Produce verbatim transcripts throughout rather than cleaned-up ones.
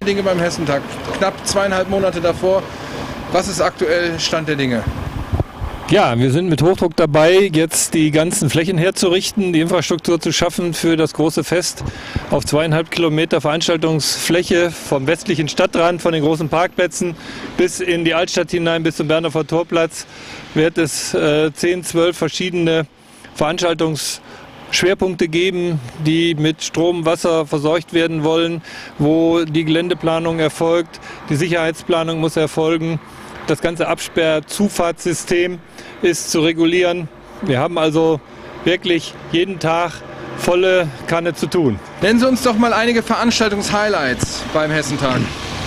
Dinge beim Hessentag? Knapp zweieinhalb Monate davor. Was ist aktuell Stand der Dinge? Ja, wir sind mit Hochdruck dabei, jetzt die ganzen Flächen herzurichten, die Infrastruktur zu schaffen für das große Fest. Auf zweieinhalb Kilometer Veranstaltungsfläche vom westlichen Stadtrand, von den großen Parkplätzen bis in die Altstadt hinein, bis zum Bernhofer Torplatz, wird es äh, zehn, zwölf verschiedene Veranstaltungsschwerpunkte geben, die mit Strom, Wasser versorgt werden wollen, wo die Geländeplanung erfolgt, die Sicherheitsplanung muss erfolgen. Das ganze Absperr-Zufahrtssystem ist zu regulieren. Wir haben also wirklich jeden Tag volle Kanne zu tun. Nennen Sie uns doch mal einige Veranstaltungs-Highlights beim Hessentag.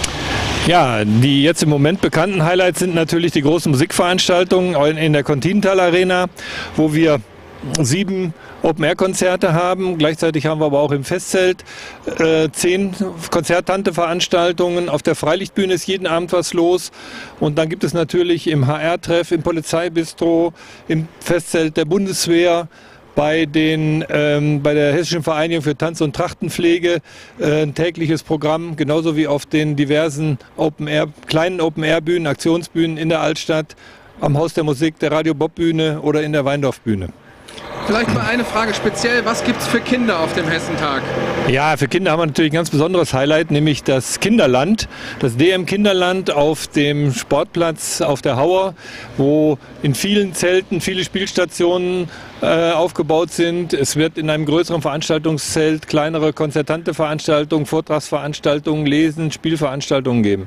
Ja, die jetzt im Moment bekannten Highlights sind natürlich die großen Musikveranstaltungen in der Continental Arena, wo wir sieben Open-Air-Konzerte haben. Gleichzeitig haben wir aber auch im Festzelt äh, zehn Konzertante-Veranstaltungen. Auf der Freilichtbühne ist jeden Abend was los. Und dann gibt es natürlich im H R-Treff, im Polizeibistro, im Festzelt der Bundeswehr, bei, den, ähm, bei der Hessischen Vereinigung für Tanz- und Trachtenpflege äh, ein tägliches Programm, genauso wie auf den diversen Open-Air, kleinen Open-Air-Bühnen, Aktionsbühnen in der Altstadt, am Haus der Musik, der Radio-Bob-Bühne oder in der Weindorf-Bühne. Vielleicht mal eine Frage speziell, was gibt es für Kinder auf dem Hessentag? Ja, für Kinder haben wir natürlich ein ganz besonderes Highlight, nämlich das Kinderland, das D M Kinderland auf dem Sportplatz auf der Hauer, wo in vielen Zelten viele Spielstationen äh, aufgebaut sind. Es wird in einem größeren Veranstaltungszelt kleinere konzertante Veranstaltungen, Vortragsveranstaltungen, Lesen, Spielveranstaltungen geben.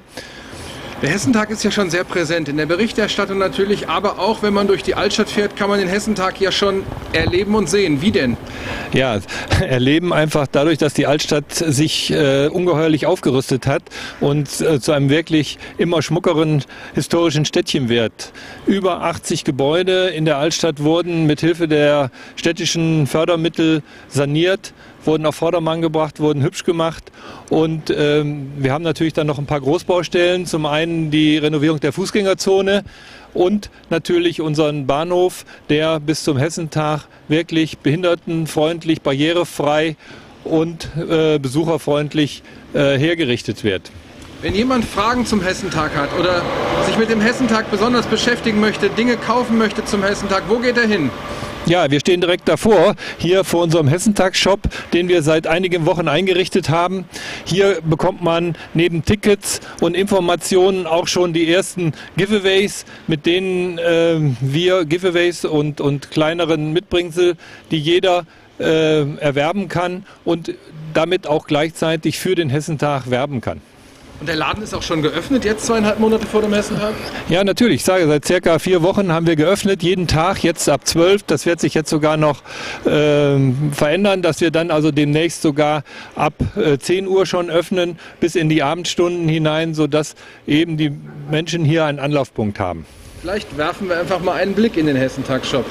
Der Hessentag ist ja schon sehr präsent in der Berichterstattung natürlich, aber auch wenn man durch die Altstadt fährt, kann man den Hessentag ja schon erleben und sehen. Wie denn? Ja, erleben einfach dadurch, dass die Altstadt sich äh, ungeheuerlich aufgerüstet hat und äh, zu einem wirklich immer schmuckeren historischen Städtchen wird. Über achtzig Gebäude in der Altstadt wurden mit Hilfe der städtischen Fördermittel saniert, wurden auf Vordermann gebracht, wurden hübsch gemacht und ähm, wir haben natürlich dann noch ein paar Großbaustellen. Zum einen die Renovierung der Fußgängerzone und natürlich unseren Bahnhof, der bis zum Hessentag wirklich behindertenfreundlich, barrierefrei und äh, besucherfreundlich äh, hergerichtet wird. Wenn jemand Fragen zum Hessentag hat oder sich mit dem Hessentag besonders beschäftigen möchte, Dinge kaufen möchte zum Hessentag, wo geht er hin? Ja, wir stehen direkt davor, hier vor unserem Hessentag-Shop, den wir seit einigen Wochen eingerichtet haben. Hier bekommt man neben Tickets und Informationen auch schon die ersten Giveaways, mit denen äh, wir Giveaways und, und kleineren Mitbringsel, die jeder äh, erwerben kann und damit auch gleichzeitig für den Hessentag werben kann. Und der Laden ist auch schon geöffnet, jetzt zweieinhalb Monate vor dem Hessentag? Ja, natürlich. Ich sage, seit circa vier Wochen haben wir geöffnet, jeden Tag, jetzt ab zwölf. Das wird sich jetzt sogar noch äh, verändern, dass wir dann also demnächst sogar ab äh, zehn Uhr schon öffnen, bis in die Abendstunden hinein, sodass eben die Menschen hier einen Anlaufpunkt haben. Vielleicht werfen wir einfach mal einen Blick in den Hessentag-Shop.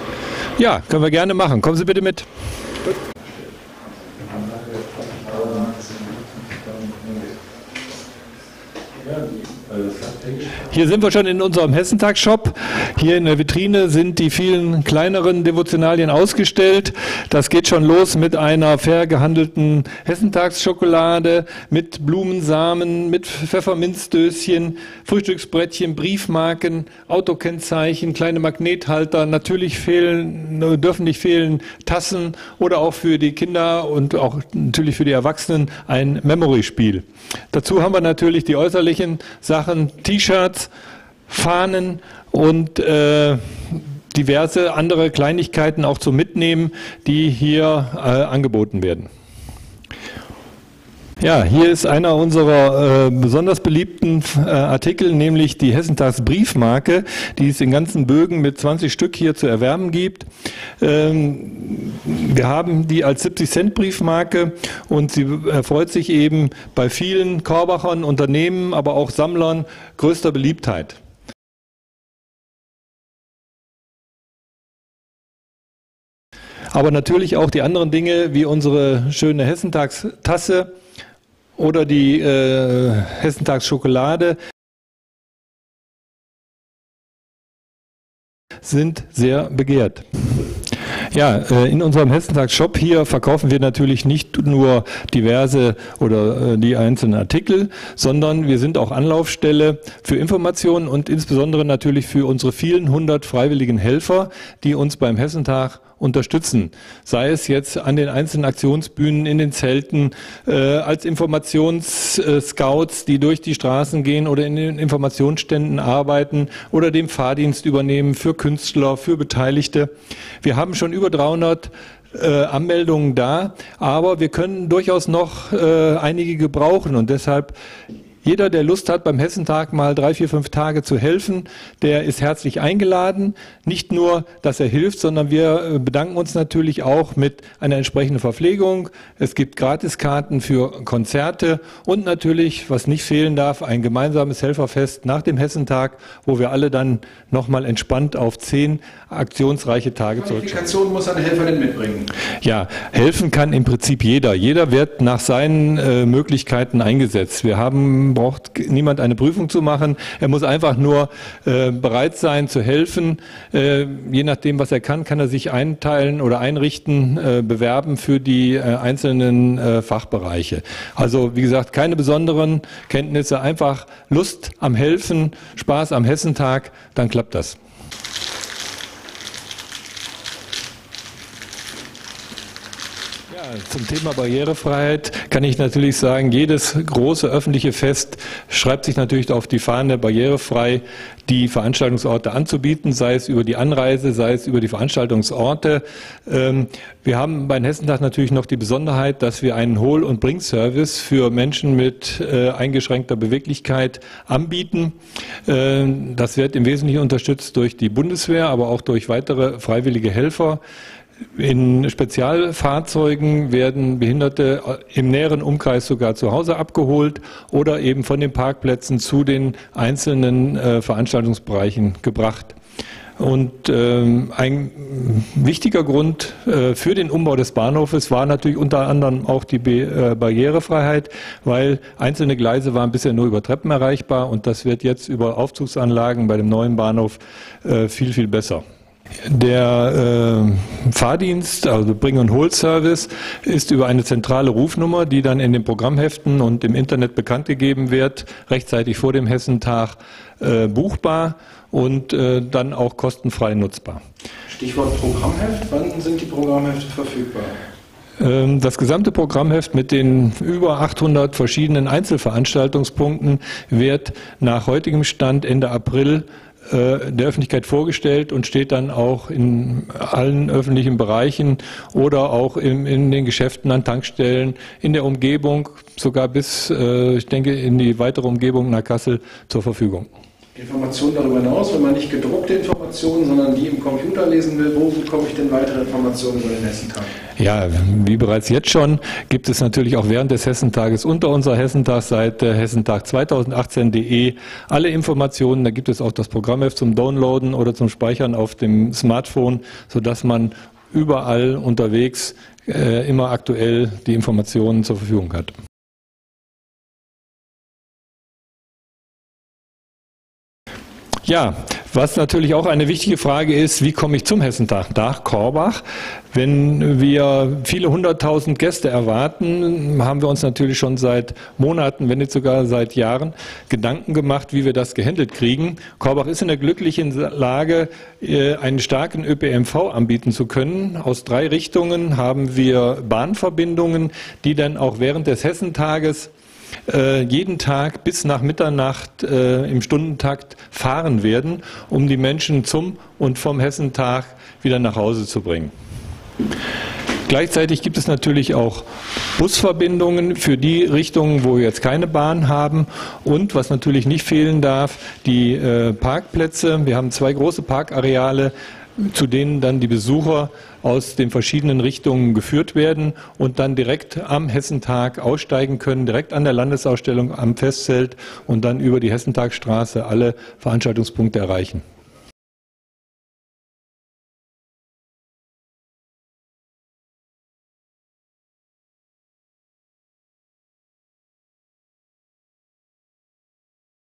Ja, können wir gerne machen. Kommen Sie bitte mit. Gut. Hier sind wir schon in unserem Hessentag-Shop. Hier in der Vitrine sind die vielen kleineren Devotionalien ausgestellt. Das geht schon los mit einer fair gehandelten Hessentagsschokolade, mit Blumensamen, mit Pfefferminzdöschen, Frühstücksbrettchen, Briefmarken, Autokennzeichen, kleine Magnethalter. Natürlich fehlen, dürfen nicht fehlen Tassen oder auch für die Kinder und auch natürlich für die Erwachsenen ein Memory-Spiel. Dazu haben wir natürlich die äußerlichen Sachen, T-Shirts, Fahnen und äh, diverse andere Kleinigkeiten auch zum Mitnehmen, die hier äh, angeboten werden. Ja, hier ist einer unserer äh, besonders beliebten äh, Artikel, nämlich die Hessentagsbriefmarke, die es in ganzen Bögen mit zwanzig Stück hier zu erwerben gibt. Ähm, wir haben die als siebzig Cent Briefmarke und sie erfreut sich eben bei vielen Korbachern, Unternehmen, aber auch Sammlern größter Beliebtheit. Aber natürlich auch die anderen Dinge wie unsere schöne Hessentagstasse oder die äh, Hessentagsschokolade sind sehr begehrt. Ja, in unserem Hessentag-Shop hier verkaufen wir natürlich nicht nur diverse oder die einzelnen Artikel, sondern wir sind auch Anlaufstelle für Informationen und insbesondere natürlich für unsere vielen hundert freiwilligen Helfer, die uns beim Hessentag unterstützen. Sei es jetzt an den einzelnen Aktionsbühnen, in den Zelten, äh, als Informationsscouts, die durch die Straßen gehen oder in den Informationsständen arbeiten oder den Fahrdienst übernehmen für Künstler, für Beteiligte. Wir haben schon über dreihundert äh, Anmeldungen da, aber wir können durchaus noch äh, einige gebrauchen und deshalb jeder, der Lust hat, beim Hessentag mal drei, vier, fünf Tage zu helfen, der ist herzlich eingeladen. Nicht nur, dass er hilft, sondern wir bedanken uns natürlich auch mit einer entsprechenden Verpflegung. Es gibt Gratiskarten für Konzerte und natürlich, was nicht fehlen darf, ein gemeinsames Helferfest nach dem Hessentag, wo wir alle dann nochmal entspannt auf zehn aktionsreiche Tage zurückschauen. Qualifikation muss ein Helfer denn mitbringen? Ja, helfen kann im Prinzip jeder. Jeder wird nach seinen äh, Möglichkeiten eingesetzt. Wir haben braucht niemand eine Prüfung zu machen. Er muss einfach nur äh, bereit sein zu helfen. Äh, je nachdem, was er kann, kann er sich einteilen oder einrichten, äh, bewerben für die äh, einzelnen äh, Fachbereiche. Also wie gesagt, keine besonderen Kenntnisse, einfach Lust am Helfen, Spaß am Hessentag, dann klappt das. Zum Thema Barrierefreiheit kann ich natürlich sagen, jedes große öffentliche Fest schreibt sich natürlich auf die Fahne, barrierefrei die Veranstaltungsorte anzubieten, sei es über die Anreise, sei es über die Veranstaltungsorte. Wir haben beim Hessentag natürlich noch die Besonderheit, dass wir einen Hol- und Bringservice für Menschen mit eingeschränkter Beweglichkeit anbieten. Das wird im Wesentlichen unterstützt durch die Bundeswehr, aber auch durch weitere freiwillige Helfer. In Spezialfahrzeugen werden Behinderte im näheren Umkreis sogar zu Hause abgeholt oder eben von den Parkplätzen zu den einzelnen äh, Veranstaltungsbereichen gebracht. Und ähm, ein wichtiger Grund äh, für den Umbau des Bahnhofes war natürlich unter anderem auch die Be äh, Barrierefreiheit, weil einzelne Gleise waren bisher nur über Treppen erreichbar und das wird jetzt über Aufzugsanlagen bei dem neuen Bahnhof äh, viel, viel besser. Der äh, Fahrdienst, also Bring- und Hol-Service, ist über eine zentrale Rufnummer, die dann in den Programmheften und im Internet bekannt gegeben wird, rechtzeitig vor dem Hessentag äh, buchbar und äh, dann auch kostenfrei nutzbar. Stichwort Programmheft, wann sind die Programmhefte verfügbar? Das gesamte Programmheft mit den über achthundert verschiedenen Einzelveranstaltungspunkten wird nach heutigem Stand Ende April der Öffentlichkeit vorgestellt und steht dann auch in allen öffentlichen Bereichen oder auch in, in den Geschäften an Tankstellen, in der Umgebung, sogar bis, ich denke, in die weitere Umgebung nach Kassel zur Verfügung. Informationen darüber hinaus, wenn man nicht gedruckte Informationen, sondern die im Computer lesen will, wo bekomme ich denn weitere Informationen über den Hessentag? Ja, wie bereits jetzt schon, gibt es natürlich auch während des Hessentages unter unserer Hessentagsseite hessentag zweitausendachtzehn punkt de alle Informationen. Da gibt es auch das Programmheft zum Downloaden oder zum Speichern auf dem Smartphone, sodass man überall unterwegs äh, immer aktuell die Informationen zur Verfügung hat. Ja, was natürlich auch eine wichtige Frage ist, wie komme ich zum Hessentag nach Korbach? Wenn wir viele hunderttausend Gäste erwarten, haben wir uns natürlich schon seit Monaten, wenn nicht sogar seit Jahren, Gedanken gemacht, wie wir das gehandelt kriegen. Korbach ist in der glücklichen Lage, einen starken Ö P N V anbieten zu können. Aus drei Richtungen haben wir Bahnverbindungen, die dann auch während des Hessentages jeden Tag bis nach Mitternacht äh, im Stundentakt fahren werden, um die Menschen zum und vom Hessentag wieder nach Hause zu bringen. Gleichzeitig gibt es natürlich auch Busverbindungen für die Richtungen, wo wir jetzt keine Bahn haben. Und was natürlich nicht fehlen darf, die äh, Parkplätze. Wir haben zwei große Parkareale, zu denen dann die Besucher aus den verschiedenen Richtungen geführt werden und dann direkt am Hessentag aussteigen können, direkt an der Landesausstellung am Festzelt und dann über die Hessentagsstraße alle Veranstaltungspunkte erreichen.